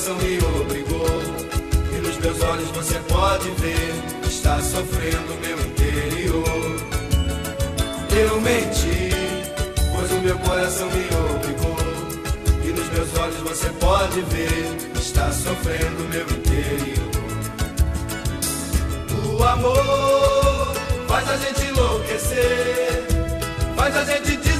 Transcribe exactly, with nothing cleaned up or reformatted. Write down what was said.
coração me obrigou. E nos meus olhos você pode ver, está sofrendo meu interior. Eu menti, pois o meu coração me obrigou. E nos meus olhos você pode ver, está sofrendo meu interior. O amor faz a gente enlouquecer, faz a gente